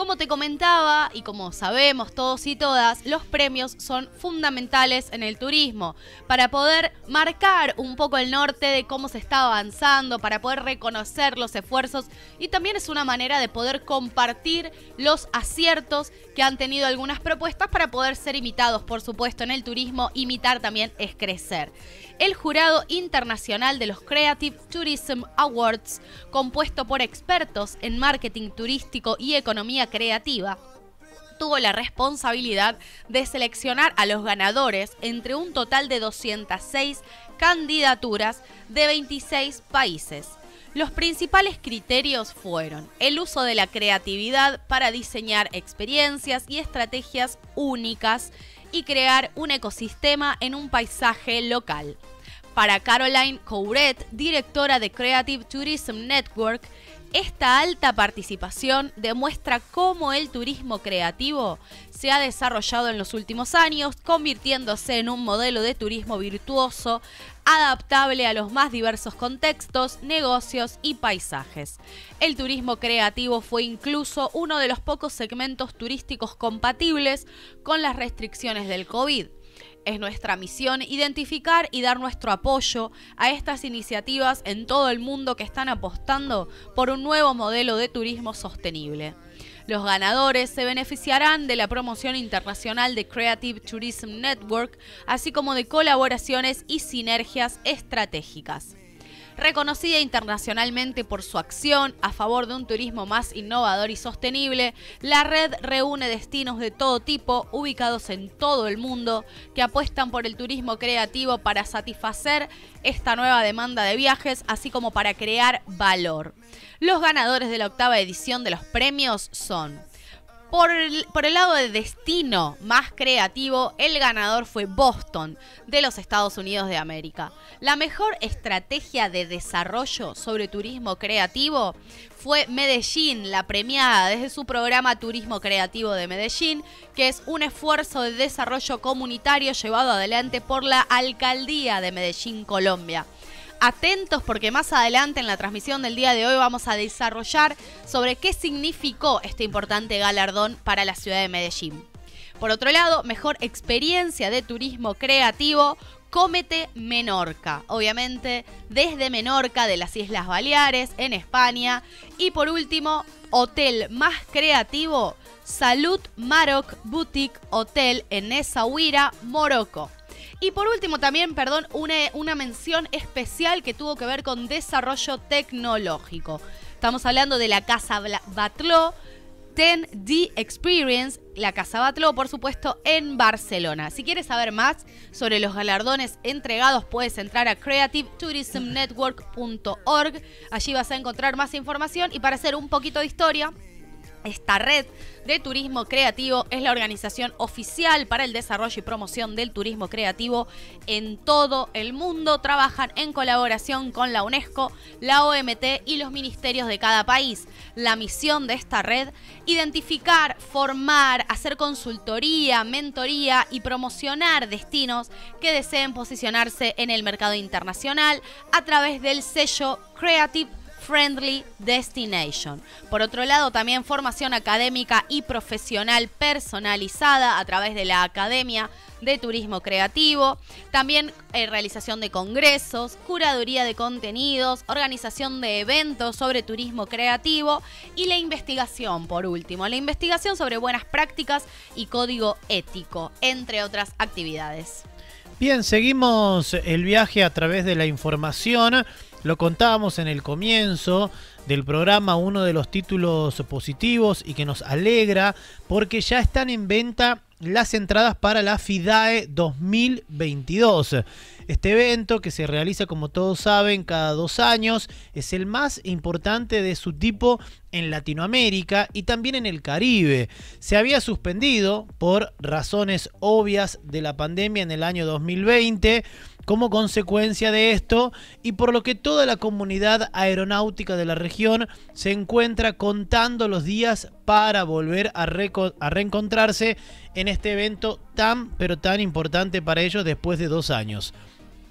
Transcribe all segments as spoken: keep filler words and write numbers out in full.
Como te comentaba y como sabemos todos y todas, los premios son fundamentales en el turismo para poder marcar un poco el norte de cómo se está avanzando, para poder reconocer los esfuerzos y también es una manera de poder compartir los aciertos que han tenido algunas propuestas para poder ser imitados, por supuesto, en el turismo. Imitar también es crecer. El Jurado Internacional de los Creative Tourism Awards, compuesto por expertos en marketing turístico y economía creativa, tuvo la responsabilidad de seleccionar a los ganadores entre un total de doscientas seis candidaturas de veintiséis países. Los principales criterios fueron el uso de la creatividad para diseñar experiencias y estrategias únicas y crear un ecosistema en un paisaje local. Para Caroline Couret, directora de Creative Tourism Network, esta alta participación demuestra cómo el turismo creativo se ha desarrollado en los últimos años, convirtiéndose en un modelo de turismo virtuoso, adaptable a los más diversos contextos, negocios y paisajes. El turismo creativo fue incluso uno de los pocos segmentos turísticos compatibles con las restricciones del COVID. Es nuestra misión identificar y dar nuestro apoyo a estas iniciativas en todo el mundo que están apostando por un nuevo modelo de turismo sostenible. Los ganadores se beneficiarán de la promoción internacional de Creative Tourism Network, así como de colaboraciones y sinergias estratégicas. Reconocida internacionalmente por su acción a favor de un turismo más innovador y sostenible, la red reúne destinos de todo tipo ubicados en todo el mundo que apuestan por el turismo creativo para satisfacer esta nueva demanda de viajes, así como para crear valor. Los ganadores de la octava edición de los premios son: Por el, por el lado de destino más creativo, el ganador fue Boston, de los Estados Unidos de América. La mejor estrategia de desarrollo sobre turismo creativo fue Medellín, la premiada desde su programa Turismo Creativo de Medellín, que es un esfuerzo de desarrollo comunitario llevado adelante por la Alcaldía de Medellín, Colombia. Atentos porque más adelante en la transmisión del día de hoy vamos a desarrollar sobre qué significó este importante galardón para la ciudad de Medellín. Por otro lado, mejor experiencia de turismo creativo, Cómete Menorca, obviamente desde Menorca de las Islas Baleares en España. Y por último, hotel más creativo, Salud Maroc Boutique Hotel en Essaouira, Morocco. Y por último también, perdón, una, una mención especial que tuvo que ver con desarrollo tecnológico. Estamos hablando de la Casa Batlló diez D Experience, la Casa Batlló, por supuesto, en Barcelona. Si quieres saber más sobre los galardones entregados, puedes entrar a creative tourism network punto org. Allí vas a encontrar más información y para hacer un poquito de historia, esta red de turismo creativo es la organización oficial para el desarrollo y promoción del turismo creativo en todo el mundo. Trabajan en colaboración con la UNESCO, la O M T y los ministerios de cada país. La misión de esta red: identificar, formar, hacer consultoría, mentoría y promocionar destinos que deseen posicionarse en el mercado internacional a través del sello Creative Friendly Destination. Por otro lado, también formación académica y profesional personalizada a través de la Academia de Turismo Creativo, también eh, realización de congresos, curaduría de contenidos, organización de eventos sobre turismo creativo y la investigación, por último, la investigación sobre buenas prácticas y código ético, entre otras actividades. Bien, seguimos el viaje a través de la información. Lo contábamos en el comienzo del programa, uno de los títulos positivos y que nos alegra porque ya están en venta las entradas para la FIDAE dos mil veintidós. Este evento, que se realiza, como todos saben, cada dos años, es el más importante de su tipo en Latinoamérica y también en el Caribe. Se había suspendido por razones obvias de la pandemia en el año dos mil veinte, como consecuencia de esto, y por lo que toda la comunidad aeronáutica de la región se encuentra contando los días para volver a, a reencontrarse en este evento tan pero tan importante para ellos después de dos años.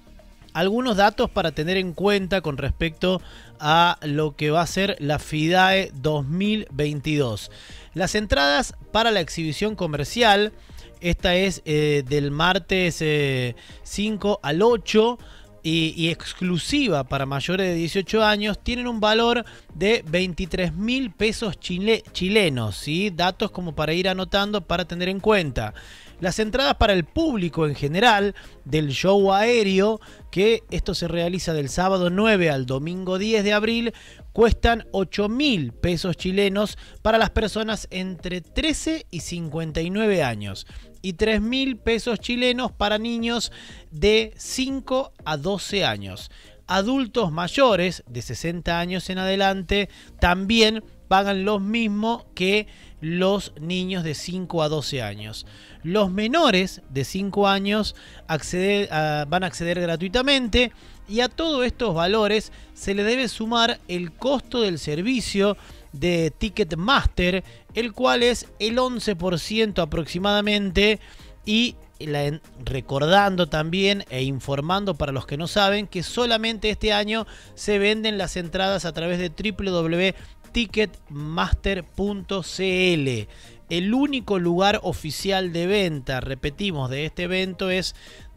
algunos datos para tener en cuenta con respecto a lo que va a ser la FIDAE dos mil veintidós. Las entradas para la exhibición comercial, esta es eh, del martes eh, cinco al ocho y, y exclusiva para mayores de dieciocho años, tienen un valor de veintitrés mil pesos chile, chilenos, ¿sí? Datos como para ir anotando para tener en cuenta. Las entradas para el público en general del show aéreo, que esto se realiza del sábado nueve al domingo diez de abril, cuestan ocho mil pesos chilenos para las personas entre trece y cincuenta y nueve años y tres mil pesos chilenos para niños de cinco a doce años. Adultos mayores de sesenta años en adelante también pagan lo mismo que los niños de cinco a doce años. Los menores de cinco años acceder, uh, van a acceder gratuitamente, y a todos estos valores se le debe sumar el costo del servicio de Ticketmaster, el cual es el once por ciento aproximadamente, y la, recordando también e informando para los que no saben que solamente este año se venden las entradas a través de w w w punto ticketmaster punto c l. El único lugar oficial de venta, repetimos, de este evento es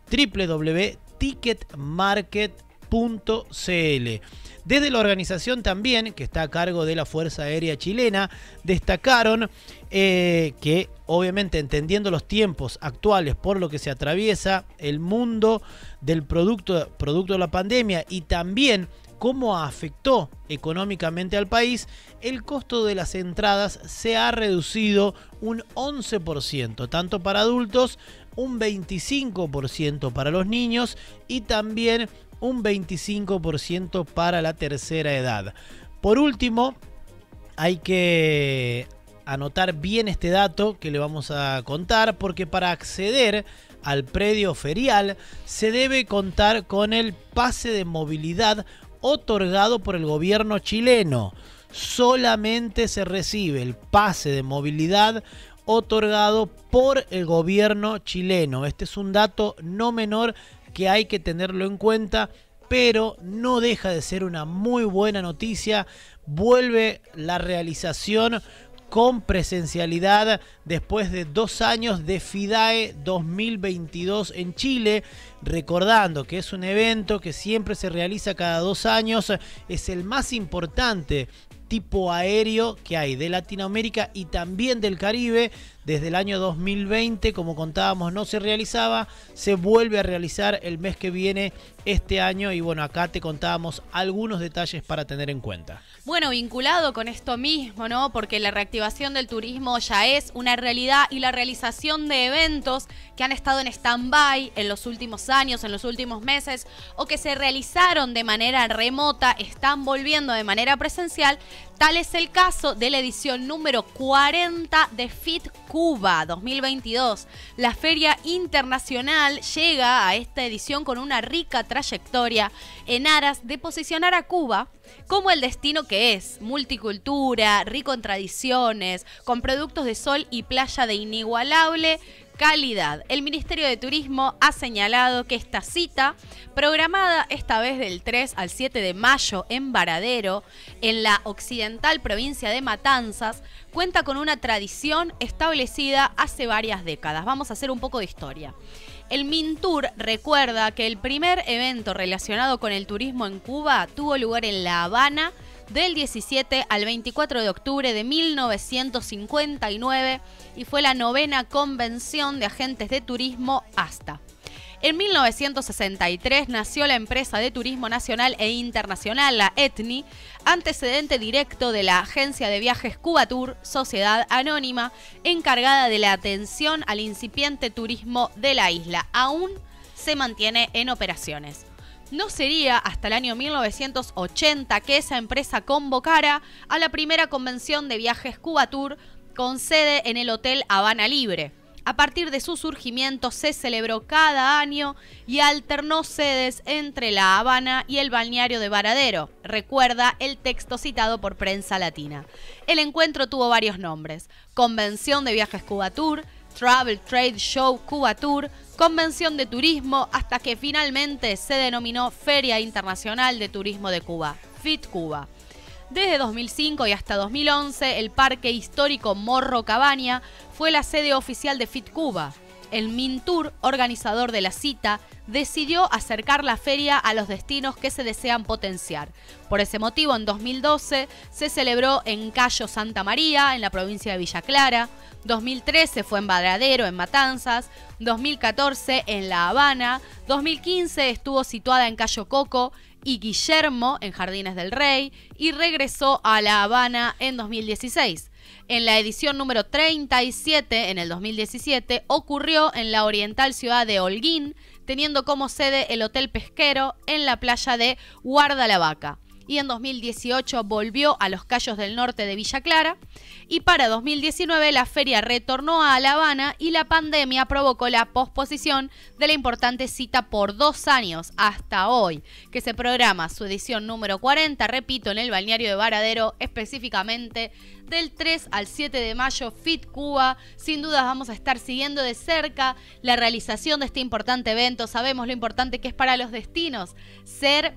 w w w punto ticketmarket punto c l. Desde la organización también, que está a cargo de la Fuerza Aérea Chilena, destacaron eh, que obviamente entendiendo los tiempos actuales por lo que se atraviesa el mundo del producto, producto de la pandemia, y también cómo afectó económicamente al país, el costo de las entradas se ha reducido un once por ciento, tanto para adultos, un veinticinco por ciento para los niños y también un veinticinco por ciento para la tercera edad. Por último, hay que anotar bien este dato que le vamos a contar, porque para acceder al predio ferial se debe contar con el pase de movilidad otorgado por el gobierno chileno. Solamente se recibe el pase de movilidad otorgado por el gobierno chileno. Este es un dato no menor que hay que tenerlo en cuenta, pero no deja de ser una muy buena noticia. Vuelve la realización con presencialidad después de dos años de FIDAE dos mil veintidós en Chile, recordando que es un evento que siempre se realiza cada dos años, es el más importante tipo aéreo que hay de Latinoamérica y también del Caribe. Desde el año dos mil veinte, como contábamos, no se realizaba, se vuelve a realizar el mes que viene este año, y bueno, acá te contábamos algunos detalles para tener en cuenta. Bueno, vinculado con esto mismo, ¿no? Porque la reactivación del turismo ya es una realidad, y la realización de eventos que han estado en stand-by en los últimos años, en los últimos meses, o que se realizaron de manera remota, están volviendo de manera presencial. Tal es el caso de la edición número cuarenta de FIT Cuba dos mil veintidós. La feria internacional llega a esta edición con una rica trayectoria en aras de posicionar a Cuba como el destino que es: multicultura, rico en tradiciones, con productos de sol y playa de inigualable calidad. El Ministerio de Turismo ha señalado que esta cita, programada esta vez del tres al siete de mayo en Varadero, en la occidental provincia de Matanzas, cuenta con una tradición establecida hace varias décadas. Vamos a hacer un poco de historia. El Mintur recuerda que el primer evento relacionado con el turismo en Cuba tuvo lugar en La Habana del diecisiete al veinticuatro de octubre de mil novecientos cincuenta y nueve, y fue la novena convención de agentes de turismo hasta. En mil novecientos sesenta y tres nació la empresa de turismo nacional e internacional, la E T N I, antecedente directo de la agencia de viajes Cubatur, sociedad anónima, encargada de la atención al incipiente turismo de la isla. Aún se mantiene en operaciones. No sería hasta el año mil novecientos ochenta que esa empresa convocara a la primera convención de viajes Cubatur, con sede en el Hotel Habana Libre. A partir de su surgimiento se celebró cada año y alternó sedes entre La Habana y el balneario de Varadero, recuerda el texto citado por Prensa Latina. El encuentro tuvo varios nombres: Convención de Viajes Cubatur, Travel Trade Show Cuba Tour, Convención de Turismo, hasta que finalmente se denominó Feria Internacional de Turismo de Cuba, FIT-Cuba. Desde dos mil cinco y hasta dos mil once, el Parque Histórico Morro Cabaña fue la sede oficial de FIT-Cuba. El Mintour, organizador de la cita, decidió acercar la feria a los destinos que se desean potenciar. Por ese motivo, en dos mil doce se celebró en Cayo Santa María, en la provincia de Villa Clara. dos mil trece fue en Varadero, en Matanzas. dos mil catorce en La Habana. dos mil quince estuvo situada en Cayo Coco y Guillermo, en Jardines del Rey. Y regresó a La Habana en dos mil dieciséis. En la edición número treinta y siete, en el dos mil diecisiete, ocurrió en la oriental ciudad de Holguín, teniendo como sede el Hotel Pesquero en la playa de Guardalavaca. Y en dos mil dieciocho volvió a los Cayos del Norte de Villa Clara. Y para dos mil diecinueve la feria retornó a La Habana y la pandemia provocó la posposición de la importante cita por dos años hasta hoy, que se programa su edición número cuarenta, repito, en el balneario de Varadero, específicamente del tres al siete de mayo, FIT-Cuba. Sin dudas vamos a estar siguiendo de cerca la realización de este importante evento. Sabemos lo importante que es para los destinos ser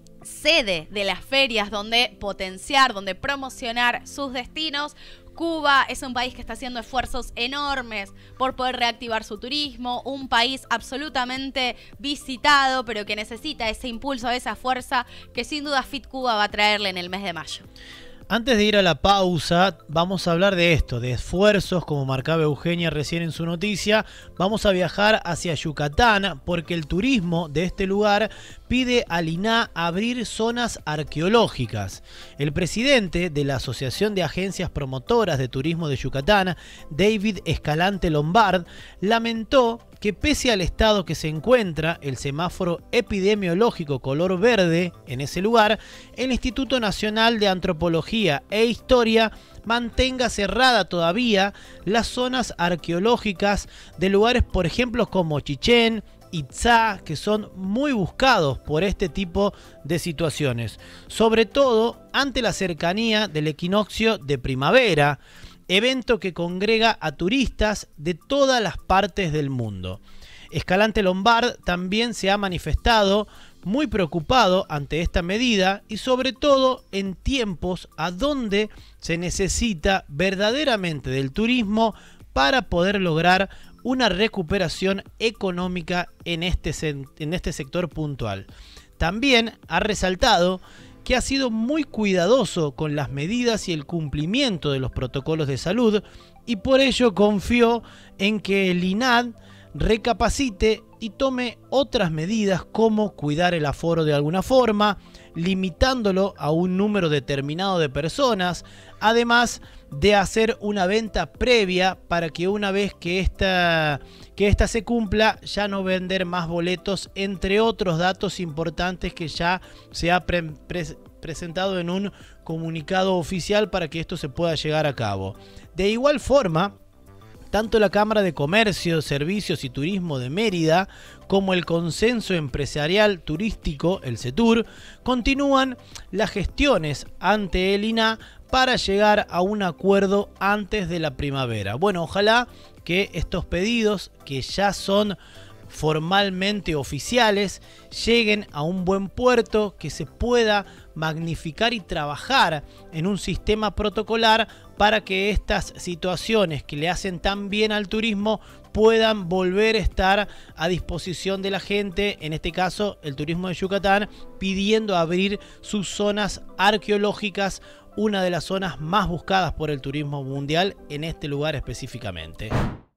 sede de las ferias, donde potenciar, donde promocionar sus destinos. Cuba es un país que está haciendo esfuerzos enormes por poder reactivar su turismo, un país absolutamente visitado, pero que necesita ese impulso, esa fuerza que sin duda FIT-Cuba va a traerle en el mes de mayo. Antes de ir a la pausa, vamos a hablar de esto, de esfuerzos, como marcaba Eugenia recién en su noticia. Vamos a viajar hacia Yucatán porque el turismo de este lugar pide al I N A H abrir zonas arqueológicas. El presidente de la Asociación de Agencias Promotoras de Turismo de Yucatán, David Escalante Lombard, lamentó que pese al estado que se encuentra el semáforo epidemiológico color verde en ese lugar, el Instituto Nacional de Antropología e Historia mantenga cerrada todavía las zonas arqueológicas de lugares, por ejemplo, como Chichén, Itzá, que son muy buscados por este tipo de situaciones, sobre todo ante la cercanía del equinoccio de primavera, evento que congrega a turistas de todas las partes del mundo. Escalante Lombard también se ha manifestado muy preocupado ante esta medida y sobre todo en tiempos a donde se necesita verdaderamente del turismo para poder lograr una recuperación económica en este, en este sector puntual. También ha resaltado que ha sido muy cuidadoso con las medidas y el cumplimiento de los protocolos de salud y por ello confió en que el I N A H recapacite y tome otras medidas como cuidar el aforo de alguna forma, limitándolo a un número determinado de personas, además de hacer una venta previa para que una vez que esta, que esta se cumpla ya no vender más boletos, entre otros datos importantes que ya se ha pre pre presentado en un comunicado oficial para que esto se pueda llegar a cabo. De igual forma, tanto la Cámara de Comercio, Servicios y Turismo de Mérida como el Consenso Empresarial Turístico, el CETUR, continúan las gestiones ante el I N A H para llegar a un acuerdo antes de la primavera. Bueno, ojalá que estos pedidos, que ya son formalmente oficiales, lleguen a un buen puerto, que se pueda magnificar y trabajar en un sistema protocolar para que estas situaciones que le hacen tan bien al turismo puedan volver a estar a disposición de la gente, en este caso el turismo de Yucatán, pidiendo abrir sus zonas arqueológicas, una de las zonas más buscadas por el turismo mundial en este lugar específicamente.